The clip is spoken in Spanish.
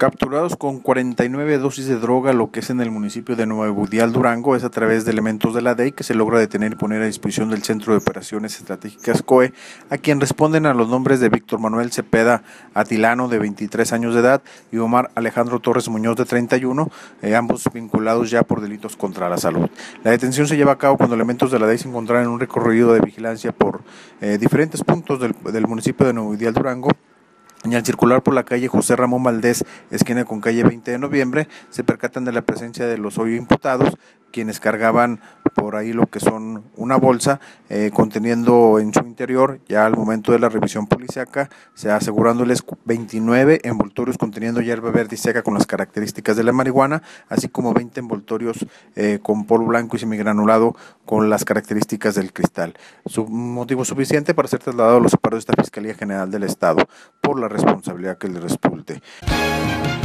Capturados con 49 dosis de droga, lo que es en el municipio de Nuevo Ideal, Durango. Es a través de elementos de la DEI que se logra detener y poner a disposición del Centro de Operaciones Estratégicas COE, a quien responden a los nombres de Víctor Manuel Cepeda Atilano, de 23 años de edad, y Omar Alejandro Torres Muñoz, de 31, ambos vinculados ya por delitos contra la salud. La detención se lleva a cabo cuando elementos de la DEI se encontraron en un recorrido de vigilancia por diferentes puntos del municipio de Nuevo Ideal, Durango. Y al circular por la calle José Ramón Valdés, esquina con calle 20 de noviembre, se percatan de la presencia de los hoy imputados, quienes cargaban por ahí lo que son una bolsa conteniendo en su interior, ya al momento de la revisión policíaca, se asegurándoles 29 envoltorios conteniendo hierba verde y seca con las características de la marihuana, así como 20 envoltorios con polvo blanco y semigranulado con las características del cristal. Motivo suficiente para ser trasladado a los separos de esta Fiscalía General del Estado por la responsabilidad que le resulte.